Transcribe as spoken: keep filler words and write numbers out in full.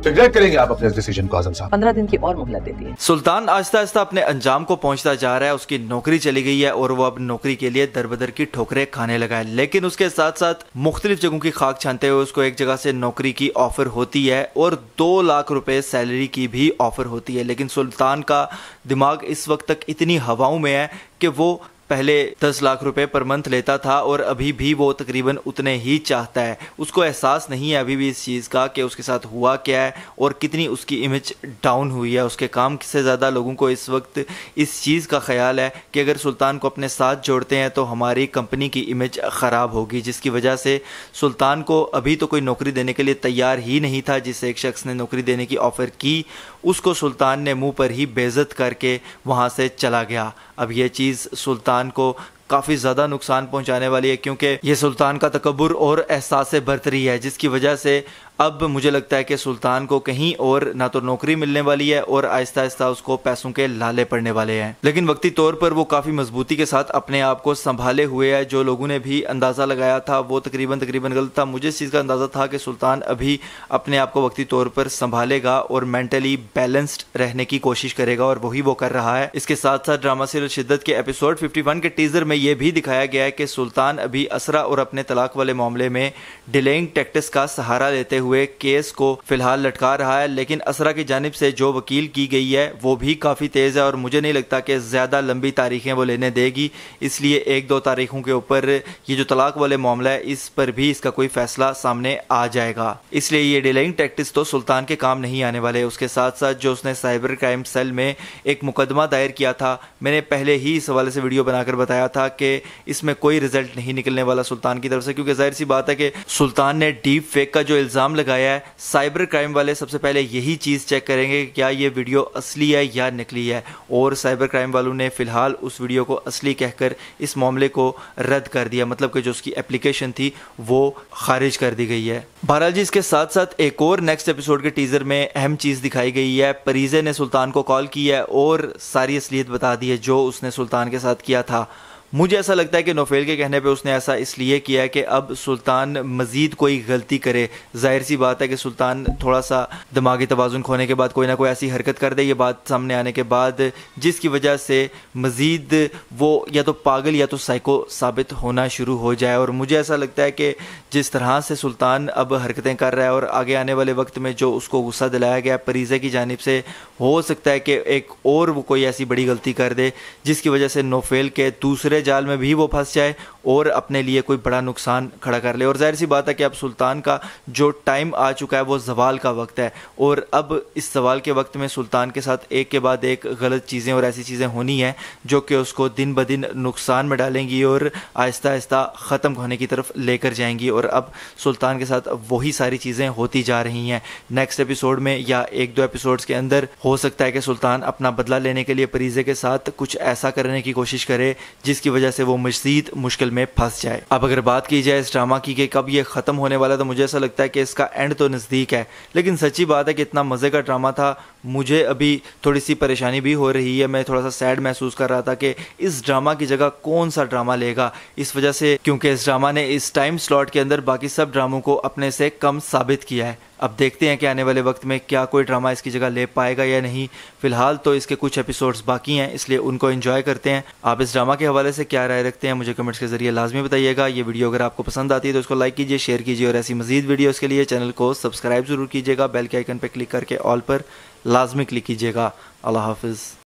Regret करेंगे आप अपने डिसीजन को आजम साहब। पंद्रह दिन की और मोहलत देती है। सुल्तान आहिस्ता आहिस्ता अपने अंजाम को पहुंचता जा रहा है। उसकी नौकरी चली गई है और वो अब नौकरी के लिए दरबदर की ठोकरें खाने लगा है। लेकिन उसके साथ साथ मुख्तलिफ जगहों की खाक छानते हुए उसको एक जगह से नौकरी की ऑफर होती है और दो लाख रुपए सैलरी की भी ऑफर होती है। लेकिन सुल्तान का दिमाग इस वक्त तक इतनी हवाओं में है कि वो पहले दस लाख रुपए पर मंथ लेता था और अभी भी वो तकरीबन उतने ही चाहता है। उसको एहसास नहीं है अभी भी इस चीज़ का कि उसके साथ हुआ क्या है और कितनी उसकी इमेज डाउन हुई है। उसके काम से ज़्यादा लोगों को इस वक्त इस चीज़ का ख्याल है कि अगर सुल्तान को अपने साथ जोड़ते हैं तो हमारी कंपनी की इमेज ख़राब होगी, जिसकी वजह से सुल्तान को अभी तो कोई नौकरी देने के लिए तैयार ही नहीं था। जिससे एक शख्स ने नौकरी देने की ऑफ़र की, उसको सुल्तान ने मुँह पर ही बेइज्जत करके वहाँ से चला गया। अब ये चीज़ सुल्तान को काफ़ी ज़्यादा नुकसान पहुंचाने वाली है, क्योंकि ये सुल्तान का तकब्बुर और एहसास बरतरी है, जिसकी वजह से अब मुझे लगता है कि सुल्तान को कहीं और ना तो नौकरी मिलने वाली है और आहिस्ता आहिस्ता उसको पैसों के लाले पड़ने वाले हैं। लेकिन वक्ती तौर पर वो काफ़ी मजबूती के साथ अपने आप को संभाले हुए है। जो लोगों ने भी अंदाज़ा लगाया था वो तकरीबन तकरीबन गलत था। मुझे इस चीज़ का अंदाज़ा था कि सुल्तान अभी अपने आप को वक्ती तौर पर संभालेगा और मेंटली बैलेंस्ड रहने की कोशिश करेगा और वही वो कर रहा है। इसके साथ साथ ड्रामा सीरियल शिद्दत के एपिसोड इक्यावन के टीजर में ये भी दिखाया गया है कि सुल्तान अभी असरा और अपने तलाक वाले मामले में डिलेइंग टैक्टिक्स का सहारा लेते हुए केस को फिलहाल लटका रहा है। लेकिन असरा की जानिब से जो वकील की गई है वो भी काफ़ी तेज़ है और मुझे नहीं लगता कि ज़्यादा लंबी तारीखें वो लेने देगी। इसलिए एक दो तारीखों के ऊपर ये जो तलाक वाले मामला है इस पर भी इसका कोई फैसला सामने आ जाएगा। इसलिए ये डिलेइंग टैक्टिक्स तो सुल्तान के काम नहीं आने वाले। उसके साथ साथ जो उसने साइबर क्राइम सेल में एक मुकदमा दायर किया था, मैंने पहले ही इस हवाले से वीडियो बनाकर बताया था कि इसमें कोई रिजल्ट नहीं निकलने वाला सुल्तान की तरफ से, क्योंकि जाहिर सी बात है कि सुल्तान ने डीप फेक का जो इल्ज़ाम लगाया है, साइबर क्राइम वाले सबसे पहले यही चीज़ चेक करेंगे कि क्या ये वीडियो असली है या नकली है। और साइबर क्राइम वालों ने फिलहाल उस वीडियो को असली कहकर इस मामले को रद्द कर दिया, मतलब कि जो उसकी एप्लीकेशन थी वो खारिज कर दी गई है। बहरहाल जी, इसके साथ साथ एक और नेक्स्ट एपिसोड के टीजर में अहम चीज़ दिखाई गई है। परीजे ने सुल्तान को कॉल की है और सारी असलियत बता दी है जो उसने सुल्तान के साथ किया था। मुझे ऐसा लगता है कि नौफेल के कहने पे उसने ऐसा इसलिए किया है कि अब सुल्तान मज़ीद कोई गलती करे। जाहिर सी बात है कि सुल्तान थोड़ा सा दिमागी तवाज़ुन खोने के बाद कोई ना कोई ऐसी हरकत कर दे, ये बात सामने आने के बाद, जिसकी वजह से मज़ीद वो या तो पागल या तो साइको साबित होना शुरू हो जाए। और मुझे ऐसा लगता है कि जिस तरह से सुल्तान अब हरकतें कर रहा है और आगे आने वाले वक्त में जो उसको गुस्सा दिलाया गया परीज़े की जानिब से, हो सकता है कि एक और वो कोई ऐसी बड़ी गलती कर दे जिसकी वजह से नौफेल के दूसरे जाल में भी वो फंस जाए और अपने लिए कोई बड़ा नुकसान खड़ा कर ले। और जाहिर सी बात है कि अब सुल्तान का जो टाइम आ चुका है वो ज़वाल का वक्त है और अब इस ज़वाल के वक्त में सुल्तान के साथ एक के बाद एक गलत चीज़ें और ऐसी चीज़ें होनी हैं जो कि उसको दिन ब दिन नुकसान में डालेंगी और आहिस्ता आहिस्ता ख़त्म होने की तरफ लेकर जाएंगी। और अब सुल्तान के साथ वही सारी चीज़ें होती जा रही हैं। नेक्स्ट एपिसोड में या एक दो एपिसोड्स के अंदर हो सकता है कि सुल्तान अपना बदला लेने के लिए परीजे के साथ कुछ ऐसा करने की कोशिश करे जिसकी वजह से वो मज़ीद मुश्किल में फंस जाए। अब अगर बात की जाए इस ड्रामा की कि कब ये ख़त्म होने वाला है, तो मुझे ऐसा लगता है कि इसका एंड तो नज़दीक है। लेकिन सच्ची बात है कि इतना मज़े का ड्रामा था, मुझे अभी थोड़ी सी परेशानी भी हो रही है। मैं थोड़ा सा सैड महसूस कर रहा था कि इस ड्रामा की जगह कौन सा ड्रामा लेगा, इस वजह से, क्योंकि इस ड्रामा ने इस टाइम स्लॉट के अंदर बाकी सब ड्रामों को अपने से कम साबित किया है। अब देखते हैं कि आने वाले वक्त में क्या कोई ड्रामा इसकी जगह ले पाएगा या नहीं। फिलहाल तो इसके कुछ एपिसोड्स बाकी हैं, इसलिए उनको एंजॉय करते हैं। आप इस ड्रामा के हवाले से क्या राय रखते हैं मुझे कमेंट्स के जरिए लाजमी बताइएगा। ये वीडियो अगर आपको पसंद आती है तो इसको लाइक कीजिए, शेयर कीजिए और ऐसी मजीद वीडियोज़ के लिए चैनल को सब्सक्राइब जरूर कीजिएगा। बेल के आइकन पर क्लिक करके ऑल पर लाजमी क्लिक कीजिएगा। अल्लाह हाफिज़।